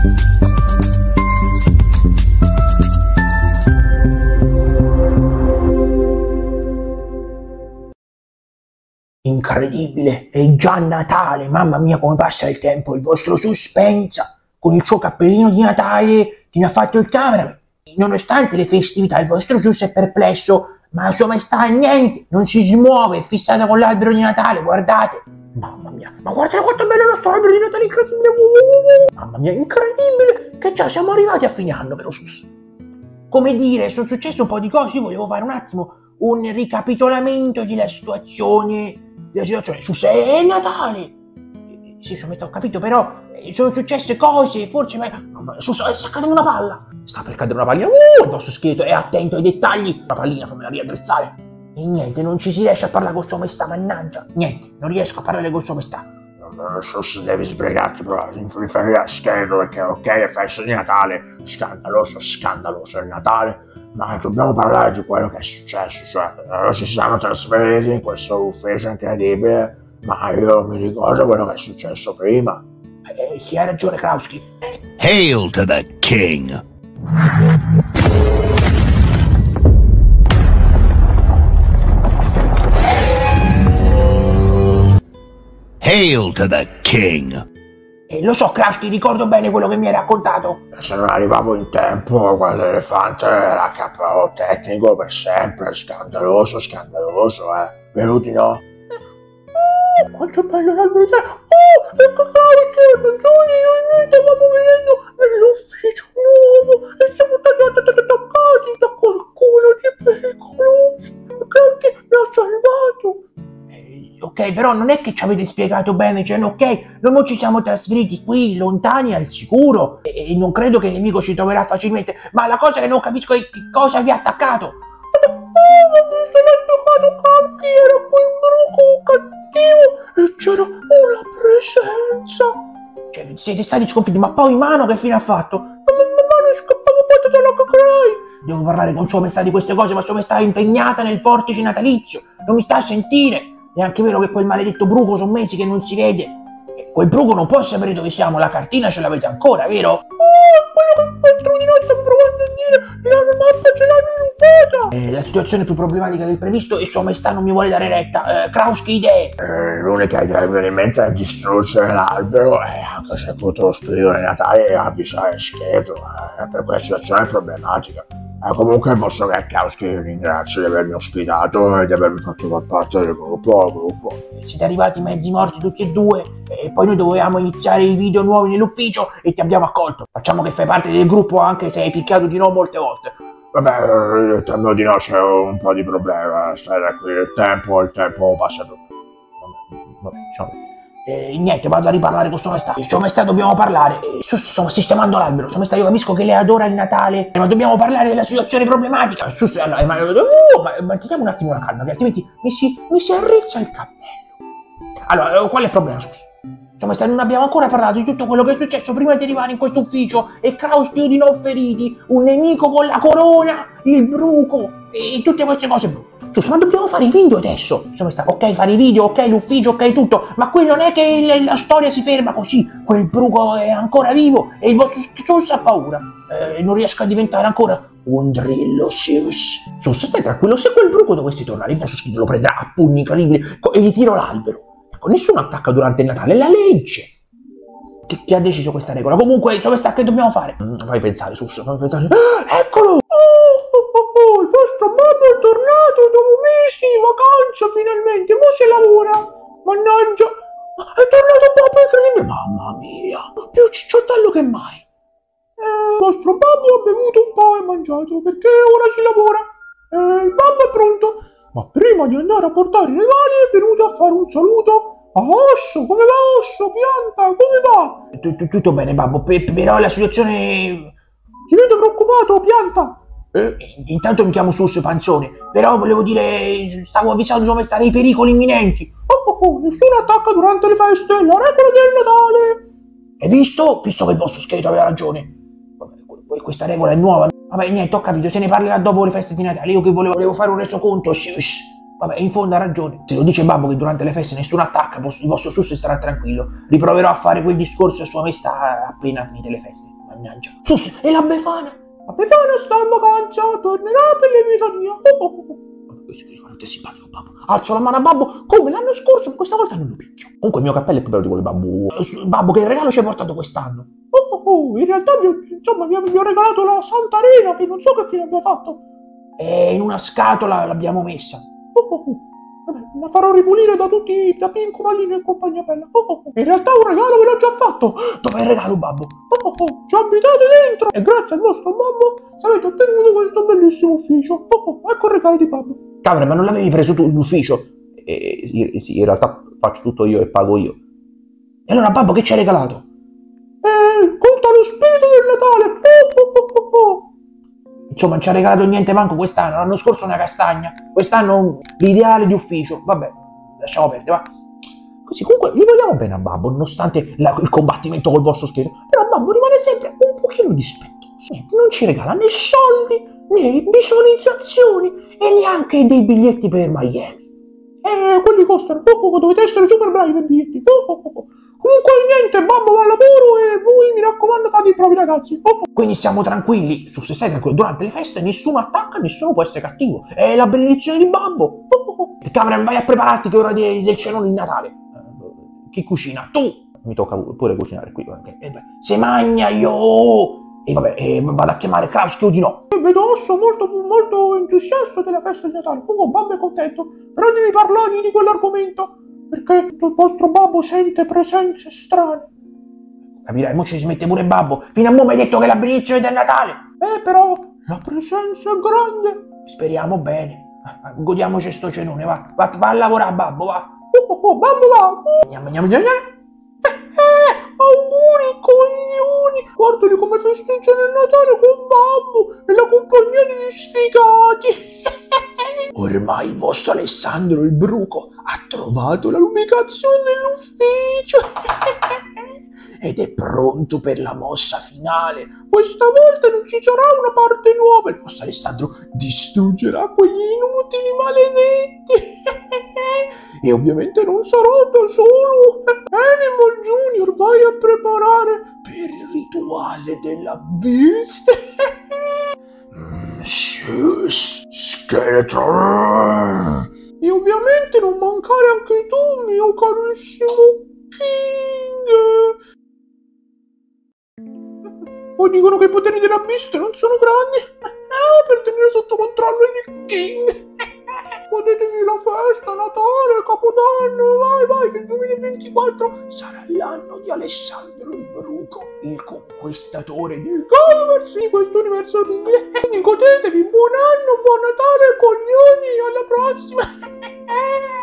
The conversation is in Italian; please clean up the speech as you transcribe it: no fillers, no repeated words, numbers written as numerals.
Incredibile, è già Natale, mamma mia come passa il tempo, il vostro Suspenza con il suo cappellino di Natale che mi ha fatto il camera. Nonostante le festività il vostro Sus è perplesso, ma la sua maestà niente, non si smuove, è fissata con l'albero di Natale, guardate. Mamma mia, ma guardate quanto è bello il nostro albero di Natale, incredibile. Mamma mia, incredibile, che già siamo arrivati a fine anno, vero Sus? Come dire, sono successe un po' di cose, io volevo fare un attimo un ricapitolamento della situazione. Sus, è Natale! Sì, ho capito, però sono successe cose, forse Sus, sta cadendo una palla! Sta per cadere una pallina, il vostro scheletro è attento ai dettagli! La pallina, fammela riaddrizzare! E niente, non ci si riesce a parlare con sua maestà, mannaggia! Niente, non riesco a parlare con sua maestà! Sus, devi sbrigarti, però mi fai scheletro perché ok, è festa di Natale, scandaloso è il Natale, ma dobbiamo parlare di quello che è successo, cioè ci siamo trasferiti in questo ufficio incredibile, ma io mi ricordo quello che è successo prima. Sì, hai ragione Krauski. Hail to the king! Hail to the king! Lo so Krauski, ricordo bene quello che mi hai raccontato. Se non arrivavo in tempo, quell'elefante era capo tecnico per sempre, scandaloso, venuti no? Quanto bello l'albero di Natale! Ecco Krauski, ha ragione, noi stavamo venendo nell'ufficio nuovo e siamo stati attaccati da qualcuno di pericoloso. Krauski mi ha salvato. Ok, però non è che ci avete spiegato bene, cioè ok, noi ci siamo trasferiti qui, lontani al sicuro, e non credo che il nemico ci troverà facilmente, ma la cosa che non capisco è che cosa vi ha attaccato. Mi sono attaccato Krauski, era quel bruco cattivo e c'era una presenza. Cioè, siete stati sconfitti, ma poi Mano che fine ha fatto? Mano è scappato dalla cacrai. Devo parlare con sua maestà di queste cose, ma sua maestà è impegnata nel vortice natalizio, non mi sta a sentire. È anche vero che quel maledetto bruco sono mesi che non si vede. Quel bruco non può sapere dove siamo, la cartina ce l'avete ancora, vero? Quello che il patrono di noi sta provando a dire, la mappa ce l'hanno rubata! La situazione è più problematica del previsto e sua maestà non mi vuole dare retta. Krauski, idee! L'unica idea che mi viene in mente è distruggere l'albero e anche se appunto lo spirito di Natale e avvisare scheletro, per quella situazione problematica. Comunque il vostro Krauski, ringrazio di avermi ospitato e di avermi fatto far parte del gruppo. Siete arrivati mezzi morti tutti e due e poi noi dovevamo iniziare i video nuovi nell'ufficio e ti abbiamo accolto. Facciamo che fai parte del gruppo anche se hai picchiato di no molte volte. Vabbè, temo di no, c'è un po' di problema, stai qui, il tempo passa tutto. Vabbè, diciamo. Niente, vado a riparlare con sua maestà. Sua maestà dobbiamo parlare. Stiamo sistemando l'albero. Sua maestà, io capisco che lei adora il Natale, ma dobbiamo parlare della situazione problematica. Ma teniamo un attimo la calma, che altrimenti mi si arrizza il cappello. Allora, qual è il problema, Sus? Sua maestà, non abbiamo ancora parlato di tutto quello che è successo prima di arrivare in questo ufficio e Krauski di non feriti, un nemico con la corona, il bruco e tutte queste cose brutte. Ma dobbiamo fare i video adesso. Insomma, ok, fare i video, ok, l'ufficio, ok, tutto. Ma qui non è che la storia si ferma così. Quel bruco è ancora vivo e il vostro Sus ha paura. Non riesco a diventare ancora un drillo Sus. Sus, stai tranquillo, se quel bruco dovesse tornare, il vostro schifo lo prenderà a pugni incredibili e gli tiro l'albero. Ecco, nessuno attacca durante il Natale, è la legge. Chi ha deciso questa regola? Comunque, insomma, che dobbiamo fare? Fammi pensare, Sus, fammi pensare. Eccolo! Il vostro babbo è tornato dopo mesi di vacanza finalmente, mo si lavora. Mannaggia, è tornato babbo incredibile, mamma mia, più cicciottello che mai. Il vostro babbo ha bevuto un po' e mangiato perché ora si lavora. Il babbo è pronto, ma prima di andare a portare i regali è venuto a fare un saluto. Osso, come va Osso? Pianta, come va? Tutto bene babbo, però la situazione... Ti vedo preoccupato, Pianta. Intanto mi chiamo Sus Panzone, però volevo dire, stavo avvisando sua maestà dei pericoli imminenti. Nessuno attacca durante le feste, la regola del Natale. Hai visto? Visto che il vostro scheletro aveva ragione. Vabbè, questa regola è nuova. Vabbè, niente, ho capito, se ne parlerà dopo le feste di Natale. Io che volevo fare un resoconto, Sus. Vabbè, in fondo ha ragione. Se lo dice babbo che durante le feste nessuno attacca, il vostro Sus starà tranquillo. Riproverò a fare quel discorso a sua maestà appena finite le feste. mannaggia. Sus, e la Befana? La Befana sta in vacanza, tornerà per l'Epifania. Che simpatico babbo. Alzo la mano a babbo come l'anno scorso, ma questa volta non lo picchio. Comunque il mio cappello è più bello di quello di babbo. Babbo, che regalo ci hai portato quest'anno? In realtà insomma vi ho regalato la Santa Arena, che non so che fine abbia fatto. E in una scatola l'abbiamo messa. Vabbè, la farò ripulire da tutti, da Pinco, Malino e compagnia bella. In realtà un regalo ve l'ho già fatto. Dov'è il regalo, babbo? Ci abitate dentro e grazie al vostro babbo avete ottenuto questo bellissimo ufficio. Ecco il regalo di babbo. Cavolo, ma non l'avevi preso tu l'ufficio? Sì, in realtà faccio tutto io e pago io. E allora babbo che ci hai regalato? Conta lo spirito del Natale. Insomma, non ci ha regalato niente manco quest'anno. L'anno scorso una castagna, quest'anno l'ideale di ufficio. Vabbè, lasciamo perdere, va. Così, comunque, gli vogliamo bene a babbo, nonostante il combattimento col vostro scheletro. Però babbo rimane sempre un pochino dispettoso. Non ci regala né soldi, né visualizzazioni e neanche dei biglietti per Miami. Quelli costano poco, dovete essere super bravi per biglietti. Comunque niente, babbo va al lavoro e voi mi raccomando fate i bravi ragazzi. Quindi siamo tranquilli, se stai tranquillo, durante le feste nessuno attacca, nessuno può essere cattivo. È la benedizione di babbo. Cameron, vai a prepararti che è ora del cenone di Natale. Chi cucina? Tu! Mi tocca pure cucinare qui. Se magna io! E vabbè, vado a chiamare Kraus o di no. Vedo Osso molto entusiasta della festa di Natale. Babbo è contento. Però devi parlargli di quell'argomento. Perché il vostro babbo sente presenze strane. Capirai, mo ci si mette pure babbo. Fino a mo' mi hai detto che è la benedizione del Natale. Però la presenza è grande. Speriamo bene. Godiamoci sto cenone, va a lavorare babbo, va. Babbo va. Auguri coglioni. Guardali come festeggiano il Natale con babbo e la compagnia degli sfigati. Ormai il vostro Alessandro il Bruco ha trovato l'ubicazione dell'ufficio ed è pronto per la mossa finale. Questa volta non ci sarà una parte nuova. Il vostro Alessandro distruggerà quegli inutili maledetti. E ovviamente non sarò da solo. Animal Junior, vai a preparare per il rituale della Beast. Shush, Skeletor. E ovviamente non mancare anche tu, mio carissimo King. Poi dicono che i poteri della Beast non sono grandi. Per tenere sotto controllo il King. Godetevi la festa, Natale, Capodanno, vai, che il 2024 sarà l'anno di Alessandro il Bruco, il conquistatore del Universe di questo universo orribile. Quindi godetevi, buon anno, buon Natale, coglioni, alla prossima!